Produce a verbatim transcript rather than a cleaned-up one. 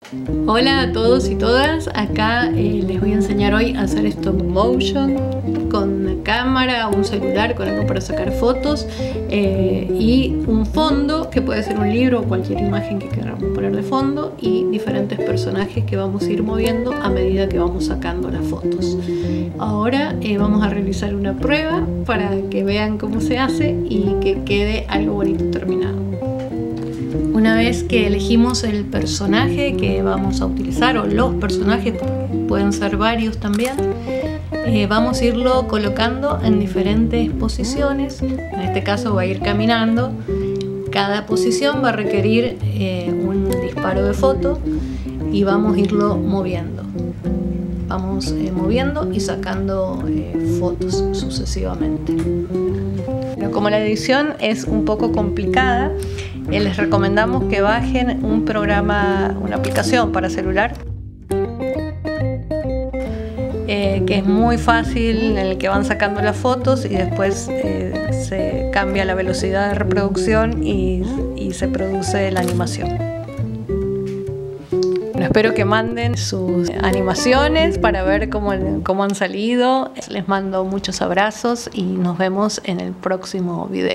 Hola a todos y todas, acá eh, les voy a enseñar hoy a hacer stop motion con una cámara, un celular, con algo para sacar fotos eh, y un fondo que puede ser un libro o cualquier imagen que queramos poner de fondo y diferentes personajes que vamos a ir moviendo a medida que vamos sacando las fotos. Ahora eh, vamos a realizar una prueba para que vean cómo se hace y que quede algo bonito terminado. Una vez que elegimos el personaje que vamos a utilizar, o los personajes, pueden ser varios también, eh, vamos a irlo colocando en diferentes posiciones. En este caso va a ir caminando. Cada posición va a requerir eh, un disparo de foto y vamos a irlo moviendo. Vamos eh, moviendo y sacando eh, fotos sucesivamente. Pero como la edición es un poco complicada, eh, les recomendamos que bajen un programa, una aplicación para celular, eh, que es muy fácil, en el que van sacando las fotos y después eh, se cambia la velocidad de reproducción y, y se produce la animación. Bueno, espero que manden sus animaciones para ver cómo, cómo han salido. Les mando muchos abrazos y nos vemos en el próximo video.